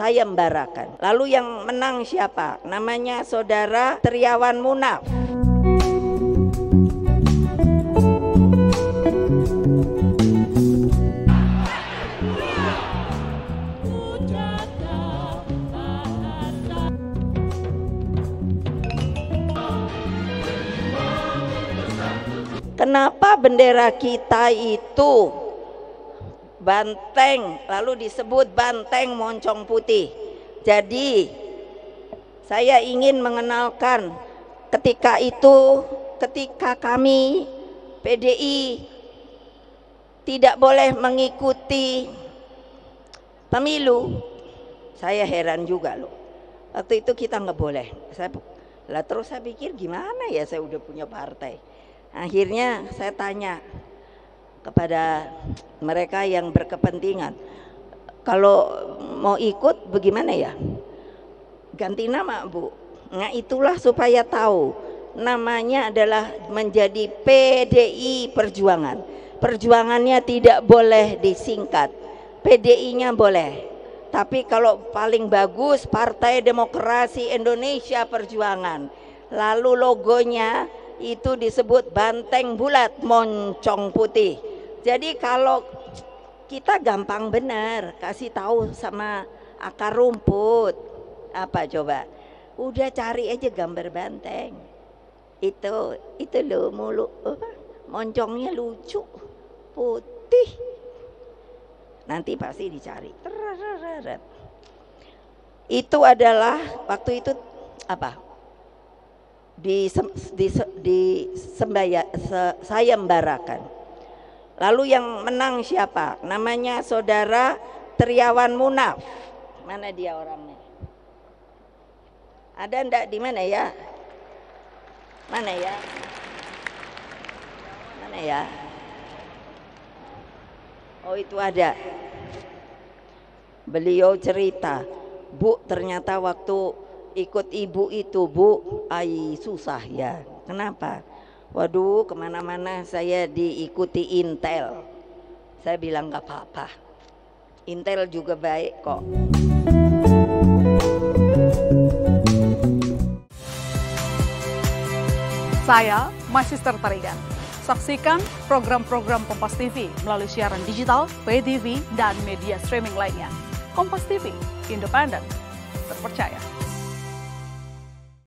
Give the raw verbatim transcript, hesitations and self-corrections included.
sayembarakan. Lalu yang menang siapa? Namanya Saudara Triawan Munaf. Kenapa bendera kita itu banteng, lalu disebut banteng moncong putih? Jadi saya ingin mengenalkan ketika itu, ketika kami P D I tidak boleh mengikuti pemilu, saya heran juga loh. Waktu itu kita nggak boleh. Saya, lah terus saya pikir gimana ya, saya udah punya partai. Akhirnya saya tanya kepada mereka yang berkepentingan, kalau mau ikut bagaimana ya? Ganti nama, Bu. Nah itulah supaya tahu namanya adalah menjadi P D I Perjuangan. Perjuangannya tidak boleh disingkat, P D I-nya boleh. Tapi kalau paling bagus Partai Demokrasi Indonesia Perjuangan. Lalu logonya itu disebut banteng bulat moncong putih. Jadi kalau kita gampang benar kasih tahu sama akar rumput, apa coba? Udah cari aja gambar banteng. Itu itu loh mulu apa? Moncongnya lucu, putih. Nanti pasti dicari. Itu adalah waktu itu apa? di di, di sembaya, se, sayembarakan. Lalu yang menang siapa? Namanya Saudara Triawan Munaf. Mana dia orangnya? Ada ndak di mana ya? Mana ya? Mana ya? Oh itu ada. Beliau cerita, Bu ternyata waktu ikut ibu itu, Bu, ay susah ya. Kenapa? Waduh, kemana-mana saya diikuti Intel. Saya bilang gak apa-apa, Intel juga baik kok. Saya Magister Tarigan. Saksikan program-program Kompas T V melalui siaran digital, pay T V, dan media streaming lainnya. Kompas T V, independen, terpercaya.